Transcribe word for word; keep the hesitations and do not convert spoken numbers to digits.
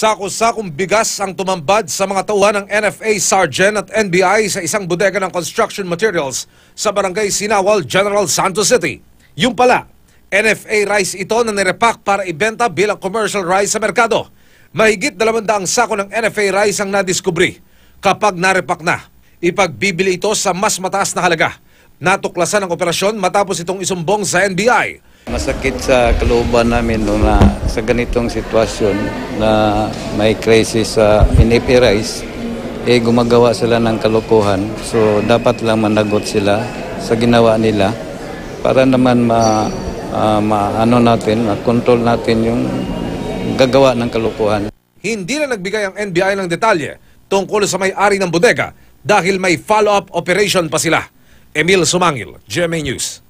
Saku-sakong bigas ang tumambad sa mga tauhan ng N F A Sergeant at N B I sa isang bodega ng construction materials sa barangay Sinawal, General Santos City. Yung pala, N F A rice ito na nire-repack para ibenta bilang commercial rice sa merkado. Mahigit dalawandaang sako ng N F A rice ang nadiskubri. Kapag nare-repack na, ipagbibili ito sa mas mataas na halaga. Natuklasan ang operasyon matapos itong isumbong sa N B I. Masakit sa kalooban namin no, na sa ganitong sitwasyon na may crisis sa N F A rice, eh gumagawa sila ng kalokohan. So dapat lang managot sila sa ginawa nila para naman ma, uh, ma ano natin, ma-control natin yung gagawa ng kalokohan. Hindi na nagbigay ang N B I ng detalye tungkol sa may-ari ng bodega dahil may follow-up operation pa sila. Emil Sumangil, G M A News.